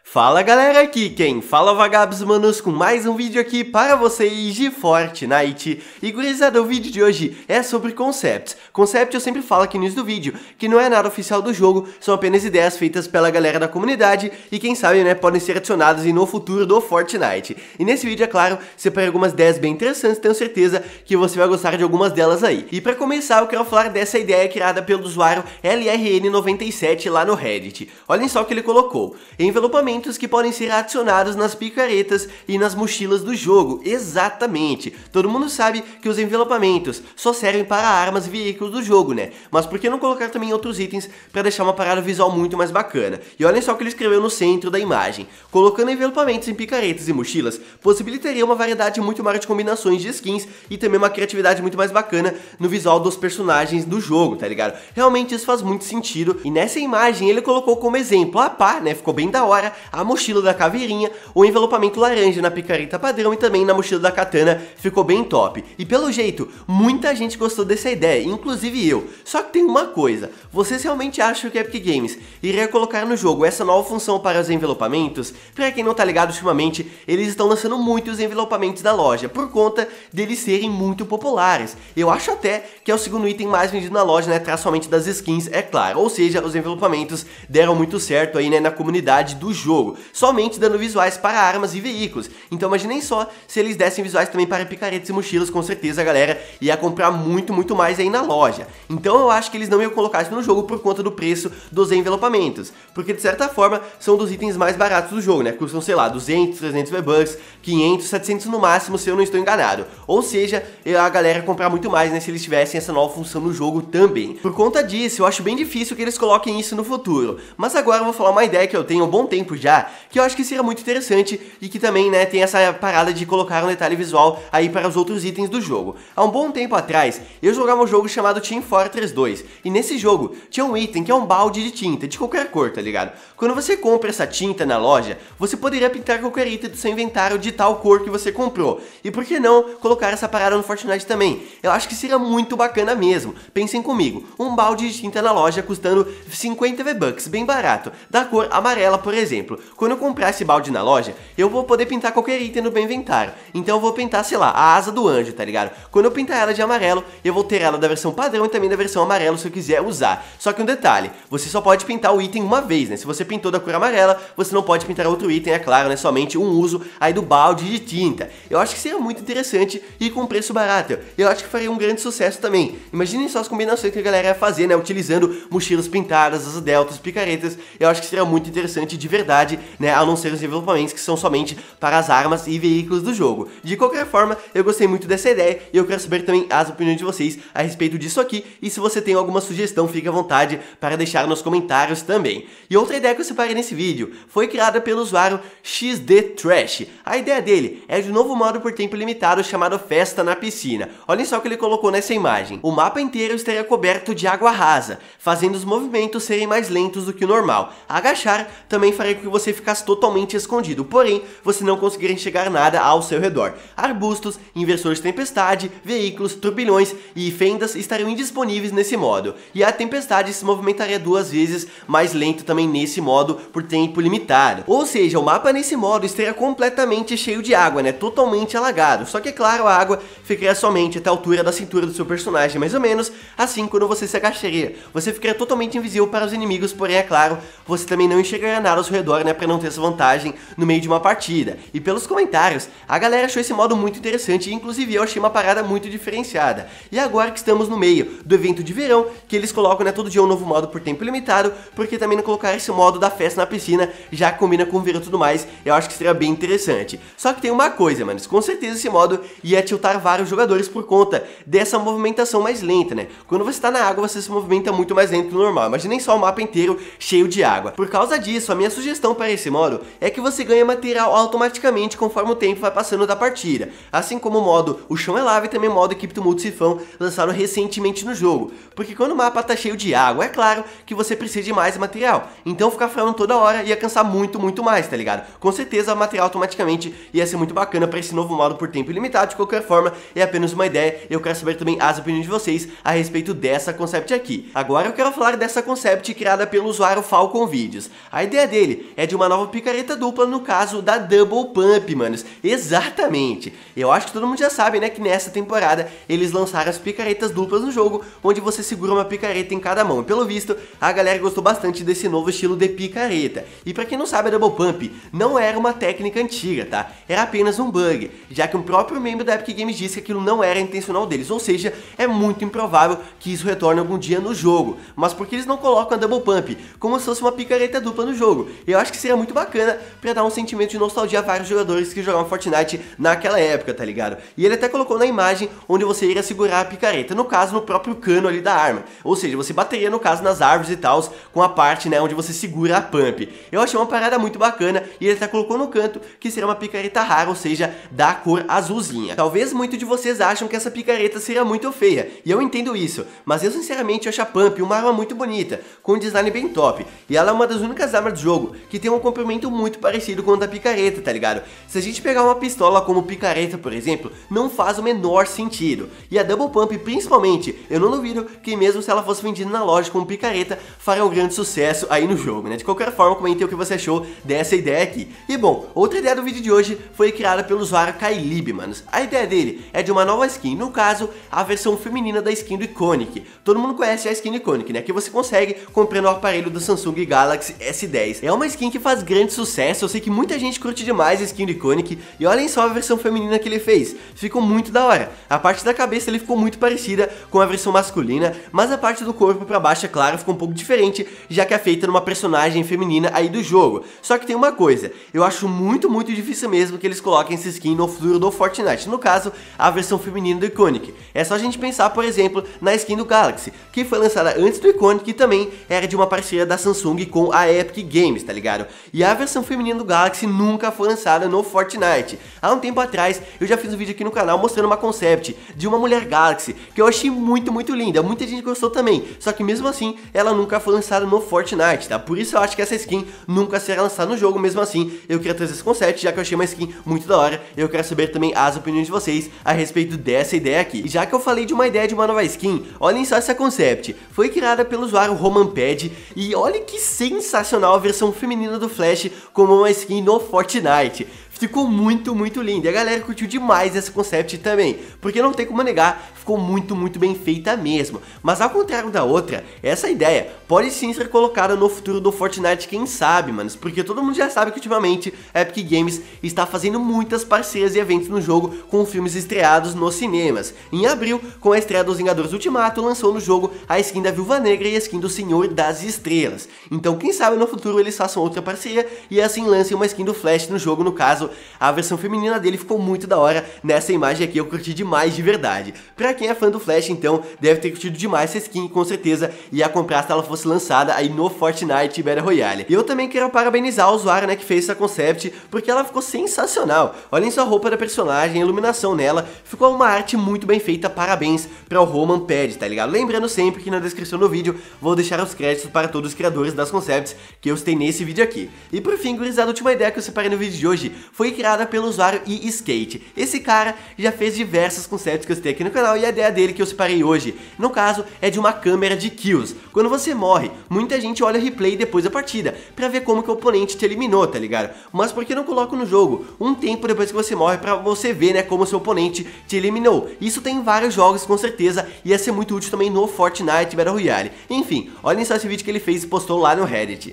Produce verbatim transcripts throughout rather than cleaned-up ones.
Fala galera, aqui quem fala Vagabos Manos com mais um vídeo aqui para vocês de Fortnite. E gurizada, o vídeo de hoje é sobre concepts. Concept eu sempre falo aqui no início do vídeo, que não é nada oficial do jogo, são apenas ideias feitas pela galera da comunidade e quem sabe, né, podem ser adicionadas no futuro do Fortnite. E nesse vídeo, é claro, separei algumas ideias bem interessantes, tenho certeza que você vai gostar de algumas delas aí. E para começar, eu quero falar dessa ideia criada pelo usuário L R N noventa e sete lá no Reddit. Olhem só o que ele colocou: envelopamento que podem ser adicionados nas picaretas e nas mochilas do jogo. Exatamente. Todo mundo sabe que os envelopamentos só servem para armas e veículos do jogo, né? Mas por que não colocar também outros itens para deixar uma parada visual muito mais bacana? E olhem só o que ele escreveu no centro da imagem: colocando envelopamentos em picaretas e mochilas possibilitaria uma variedade muito maior de combinações de skins e também uma criatividade muito mais bacana no visual dos personagens do jogo, tá ligado? Realmente isso faz muito sentido. E nessa imagem ele colocou como exemplo a pá, né? Ficou bem da hora a mochila da caveirinha, o envelopamento laranja na picareta padrão e também na mochila da katana, ficou bem top. E pelo jeito, muita gente gostou dessa ideia, inclusive eu. Só que tem uma coisa: vocês realmente acham que a Epic Games iria colocar no jogo essa nova função para os envelopamentos? Pra quem não tá ligado, ultimamente eles estão lançando muitos envelopamentos da loja, por conta deles serem muito populares. Eu acho até que é o segundo item mais vendido na loja, né, atrás somente das skins, é claro. Ou seja, os envelopamentos deram muito certo aí, né, na comunidade do jogo, somente dando visuais para armas e veículos. Então imaginem só se eles dessem visuais também para picaretas e mochilas, com certeza a galera ia comprar muito, muito mais aí na loja. Então eu acho que eles não iam colocar isso no jogo por conta do preço dos envelopamentos, porque de certa forma são dos itens mais baratos do jogo, né? Custam, sei lá, duzentos, trezentos V-Bucks, quinhentos, setecentos no máximo, se eu não estou enganado. Ou seja, a galera ia comprar muito mais, né, se eles tivessem essa nova função no jogo também. Por conta disso, eu acho bem difícil que eles coloquem isso no futuro. Mas agora eu vou falar uma ideia que eu tenho há um bom tempo já, que eu acho que seria muito interessante e que também, né, tem essa parada de colocar um detalhe visual aí para os outros itens do jogo. Há um bom tempo atrás, eu jogava um jogo chamado Team Fortress dois, e nesse jogo tinha um item que é um balde de tinta, de qualquer cor, tá ligado? Quando você compra essa tinta na loja, você poderia pintar qualquer item do seu inventário de tal cor que você comprou. E por que não colocar essa parada no Fortnite também? Eu acho que seria muito bacana mesmo. Pensem comigo, um balde de tinta na loja custando cinquenta V-Bucks, bem barato, da cor amarela, por exemplo. Quando eu comprar esse balde na loja, eu vou poder pintar qualquer item no meu inventário. Então eu vou pintar, sei lá, a asa do anjo, tá ligado? Quando eu pintar ela de amarelo, eu vou ter ela da versão padrão e também da versão amarelo se eu quiser usar. Só que um detalhe: você só pode pintar o item uma vez, né? Se você pintou da cor amarela, você não pode pintar outro item, é claro, né? Somente um uso aí do balde de tinta. Eu acho que seria muito interessante e com preço barato. Eu acho que faria um grande sucesso também. Imaginem só as combinações que a galera ia fazer, né? Utilizando mochilas pintadas, as deltas, picaretas. Eu acho que seria muito interessante de verdade, né? A não ser os envelopamentos que são somente para as armas e veículos do jogo. De qualquer forma, eu gostei muito dessa ideia e eu quero saber também as opiniões de vocês a respeito disso aqui. E se você tem alguma sugestão, fique à vontade para deixar nos comentários também. E outra ideia que eu separei nesse vídeo foi criada pelo usuário X D Trash. A ideia dele é de um novo modo por tempo limitado chamado Festa na Piscina. Olhem só o que ele colocou nessa imagem: o mapa inteiro estaria coberto de água rasa, fazendo os movimentos serem mais lentos do que o normal. Agachar também faria com que você ficasse totalmente escondido, porém você não conseguiria enxergar nada ao seu redor. Arbustos, inversores de tempestade, veículos, turbilhões e fendas estariam indisponíveis nesse modo, e a tempestade se movimentaria duas vezes mais lento também nesse modo por tempo limitado. Ou seja, o mapa nesse modo estaria completamente cheio de água, né, totalmente alagado. Só que é claro, a água ficaria somente até a altura da cintura do seu personagem, mais ou menos assim. Quando você se agacharia, você ficaria totalmente invisível para os inimigos, porém é claro, você também não enxergaria nada ao seu redor, né, para não ter essa vantagem no meio de uma partida. E pelos comentários, a galera achou esse modo muito interessante e inclusive eu achei uma parada muito diferenciada. E agora que estamos no meio do evento de verão, que eles colocam, né, todo dia um novo modo por tempo limitado, porque também não colocar esse modo da festa na piscina, já combina com o verão e tudo mais, eu acho que seria bem interessante. Só que tem uma coisa, mano, com certeza esse modo ia tiltar vários jogadores por conta dessa movimentação mais lenta, né? Quando você tá na água, você se movimenta muito mais lento que o normal. Imaginem só o mapa inteiro cheio de água. Por causa disso, a minha sugestão para esse modo é que você ganha material automaticamente conforme o tempo vai passando da partida. Assim como o modo O Chão é Lava e também o modo Equipe Tumulto Sifão, lançaram recentemente no jogo. Porque quando o mapa tá cheio de água, é claro que você precisa de mais material. Então ficar farmando toda hora ia cansar muito, muito mais, tá ligado? Com certeza o material automaticamente ia ser muito bacana para esse novo modo por tempo ilimitado. De qualquer forma, é apenas uma ideia. Eu quero saber também as opiniões de vocês a respeito dessa concept aqui. Agora eu quero falar dessa concept criada pelo usuário Falcon Videos. A ideia dele é de uma nova picareta dupla, no caso da Double Pump, manos. Exatamente. Eu acho que todo mundo já sabe, né, que nessa temporada eles lançaram as picaretas duplas no jogo, onde você segura uma picareta em cada mão. E pelo visto, a galera gostou bastante desse novo estilo de picareta. E pra quem não sabe, a Double Pump não era uma técnica antiga, tá? Era apenas um bug, já que um próprio membro da Epic Games disse que aquilo não era intencional deles, ou seja, é muito improvável que isso retorne algum dia no jogo. Mas por que eles não colocam a Double Pump como se fosse uma picareta dupla no jogo? Eu acho que seria muito bacana pra dar um sentimento de nostalgia a vários jogadores que jogavam Fortnite naquela época, tá ligado? E ele até colocou na imagem onde você iria segurar a picareta, no caso no próprio cano ali da arma, ou seja, você bateria no caso nas árvores e tal, com a parte, né, onde você segura a pump. Eu achei uma parada muito bacana e ele até colocou no canto que seria uma picareta rara, ou seja, da cor azulzinha. Talvez muitos de vocês acham que essa picareta seria muito feia, e eu entendo isso, mas eu sinceramente acho a pump uma arma muito bonita, com um design bem top, e ela é uma das únicas armas do jogo que tem um comprimento muito parecido com o da picareta, tá ligado? Se a gente pegar uma pistola como picareta, por exemplo, não faz o menor sentido, e a Double Pump principalmente, eu não duvido que mesmo se ela fosse vendida na loja como picareta, faria um grande sucesso aí no jogo, né? De qualquer forma, comente o que você achou dessa ideia aqui. E bom, outra ideia do vídeo de hoje foi criada pelo usuário Kailib, manos. A ideia dele é de uma nova skin, no caso, a versão feminina da skin do Iconic. Todo mundo conhece a skin do Iconic, né? Que você consegue comprando o aparelho do Samsung Galaxy S dez. É uma skin que faz grande sucesso, eu sei que muita gente curte demais a skin do Iconic, e olhem só a versão feminina que ele fez. Ficou muito da hora. A parte da cabeça ele ficou muito parecida com a versão masculina, mas a parte do corpo pra baixo, é claro, ficou um pouco diferente, já que é feita numa personagem feminina aí do jogo. Só que tem uma coisa, eu acho muito, muito difícil mesmo que eles coloquem essa skin no futuro do Fortnite, no caso, a versão feminina do Iconic. É só a gente pensar, por exemplo, na skin do Galaxy, que foi lançada antes do Iconic e também era de uma parceria da Samsung com a Epic Games, tá ligado? E a versão feminina do Galaxy nunca foi lançada no Fortnite. Há um tempo atrás, eu já fiz um vídeo aqui no canal mostrando uma concept de uma mulher Galaxy, que eu achei muito, muito linda, muita gente gostou também, só que mesmo assim, ela nunca foi lançada no Fortnite, tá? Por isso eu acho que essa skin nunca será lançada no jogo, mesmo assim, eu queria trazer esse concept, já que eu achei uma skin muito da hora, eu quero saber também as opiniões de vocês a respeito dessa ideia aqui. E já que eu falei de uma ideia de uma nova skin, olhem só essa concept, foi criada pelo usuário RomanPad, e olha que sensacional a versão feminina do Flash como uma skin no Fortnite. Ficou muito, muito lindo, e a galera curtiu demais esse concept também, porque não tem como negar, ficou muito, muito bem feita mesmo. Mas ao contrário da outra, essa ideia pode sim ser colocada no futuro do Fortnite, quem sabe, manos, porque todo mundo já sabe que ultimamente a Epic Games está fazendo muitas parcerias e eventos no jogo com filmes estreados nos cinemas. Em abril, com a estreia dos Vingadores Ultimato, lançou no jogo a skin da Viúva Negra e a skin do Senhor das Estrelas. Então quem sabe no futuro eles façam outra parceria e assim lancem uma skin do Flash no jogo, no caso, a versão feminina dele ficou muito da hora nessa imagem aqui, eu curti demais de verdade. Pra quem é fã do Flash, então, deve ter curtido demais essa skin, com certeza ia comprar se ela fosse lançada aí no Fortnite Battle Royale. E eu também quero parabenizar o usuário, né, que fez essa concept, porque ela ficou sensacional. Olhem só a roupa da personagem, a iluminação nela, ficou uma arte muito bem feita, parabéns para o RomanPad, tá ligado? Lembrando sempre que na descrição do vídeo vou deixar os créditos para todos os criadores das concepts que eu citei nesse vídeo aqui. E por fim, gurizada, a última ideia que eu separei no vídeo de hoje foi criada pelo usuário eSkate. Esse cara já fez diversas concepts que eu citei aqui no canal, e a ideia dele que eu separei hoje, no caso, é de uma câmera de kills. Quando você morre, muita gente olha o replay depois da partida, pra ver como que o oponente te eliminou, tá ligado? Mas por que não coloca no jogo um tempo depois que você morre, pra você ver, né, como o seu oponente te eliminou? Isso tem em vários jogos, com certeza, e ia ser muito útil também no Fortnite Battle Royale. Enfim, olhem só esse vídeo que ele fez e postou lá no Reddit.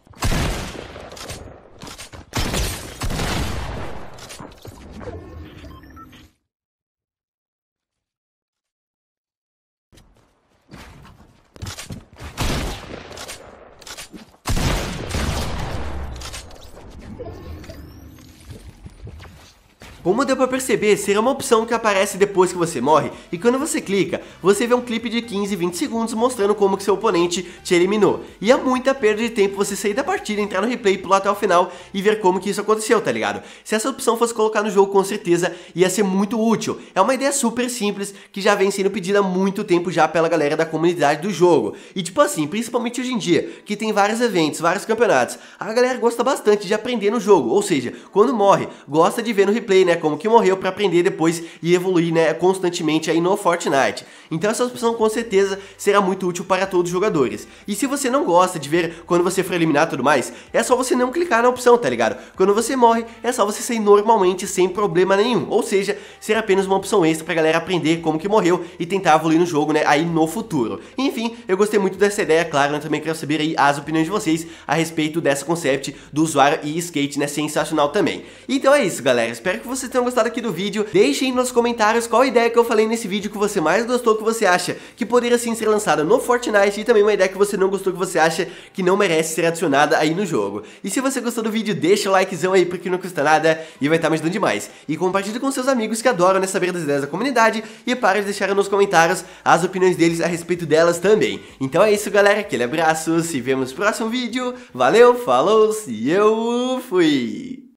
Como deu pra perceber, será uma opção que aparece depois que você morre, e quando você clica, você vê um clipe de quinze, vinte segundos mostrando como que seu oponente te eliminou. E é muita perda de tempo você sair da partida, entrar no replay, pular até o final e ver como que isso aconteceu, tá ligado? Se essa opção fosse colocar no jogo, com certeza ia ser muito útil. É uma ideia super simples, que já vem sendo pedida há muito tempo já pela galera da comunidade do jogo. E tipo assim, principalmente hoje em dia, que tem vários eventos, vários campeonatos, a galera gosta bastante de aprender no jogo, ou seja, quando morre, gosta de ver no replay, né, né, como que morreu pra aprender depois e evoluir, né, constantemente aí no Fortnite. Então essa opção com certeza será muito útil para todos os jogadores. E se você não gosta de ver quando você for eliminar e tudo mais, é só você não clicar na opção, tá ligado? Quando você morre, é só você sair normalmente sem problema nenhum. Ou seja, ser apenas uma opção extra pra galera aprender como que morreu e tentar evoluir no jogo, né, aí no futuro. Enfim, eu gostei muito dessa ideia, claro, eu também quero saber aí as opiniões de vocês a respeito dessa concept do usuário e skate, né, sensacional também. Então é isso, galera, espero que vocês tenham gostado aqui do vídeo. Deixem nos comentários qual ideia que eu falei nesse vídeo que você mais gostou, que você acha que poderia sim ser lançada no Fortnite, e também uma ideia que você não gostou, que você acha que não merece ser adicionada aí no jogo. E se você gostou do vídeo, deixa o likezão aí, porque não custa nada e vai estar me ajudando demais. E compartilhe com seus amigos que adoram, né, saber das ideias da comunidade, e para de deixar nos comentários as opiniões deles a respeito delas também. Então é isso, galera, aquele abraço, se vemos no próximo vídeo, valeu, falou, e eu fui!